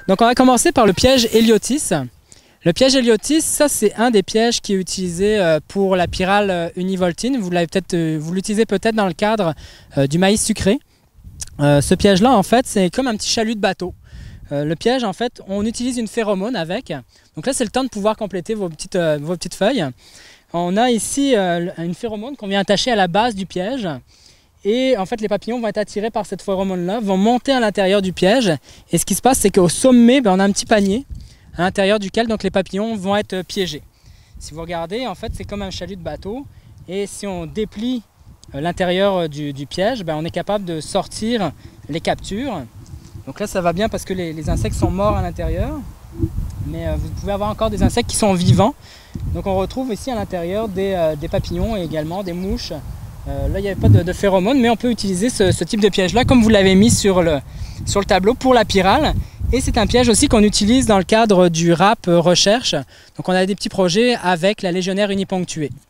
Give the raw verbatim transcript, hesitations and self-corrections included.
Donc on va commencer par le piège Héliotis. Le piège Héliotis, ça c'est un des pièges qui est utilisé pour la pyrale univoltine. Vous l'avez peut-être, vous l'utilisez peut-être dans le cadre du maïs sucré. Euh, ce piège-là, en fait, c'est comme un petit chalut de bateau. Euh, le piège, en fait, on utilise une phéromone avec. Donc là, c'est le temps de pouvoir compléter vos petites, euh, vos petites feuilles. On a ici euh, une phéromone qu'on vient attacher à la base du piège. Et en fait, les papillons vont être attirés par cette phéromone-là, vont monter à l'intérieur du piège. Et ce qui se passe, c'est qu'au sommet, ben, on a un petit panier à l'intérieur duquel donc, les papillons vont être piégés. Si vous regardez, en fait, c'est comme un chalut de bateau. Et si on déplie l'intérieur du, du piège, ben, on est capable de sortir les captures. Donc là, ça va bien parce que les, les insectes sont morts à l'intérieur. Mais euh, vous pouvez avoir encore des insectes qui sont vivants. Donc on retrouve ici à l'intérieur des, euh, des papillons et également des mouches. Euh, là, il n'y avait pas de, de phéromones, mais on peut utiliser ce, ce type de piège-là, comme vous l'avez mis sur le, sur le tableau, pour la pyrale. Et c'est un piège aussi qu'on utilise dans le cadre du R A P recherche. Donc on a des petits projets avec la légionnaire uniponctuée.